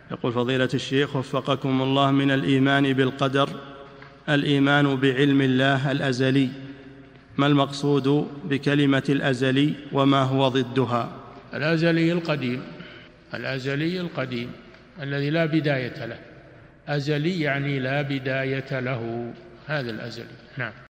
يقول فضيلة الشيخ وفقكم الله، من الإيمان بالقدر الإيمان بعلم الله الأزلي، ما المقصود بكلمة الأزلي وما هو ضدها؟ الأزلي القديم، الأزلي القديم الذي لا بداية له. أزلي يعني لا بداية له، هذا الأزلي. نعم.